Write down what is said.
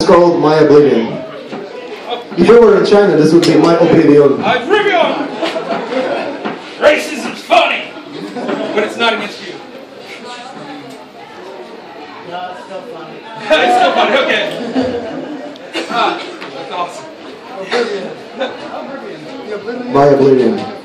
called My Oblivion. If it were in China, this would be My Oblivion. Oblivion! Racism's funny, but it's not against you. No, it's still funny. It's still funny, okay. That's awesome. My Oblivion.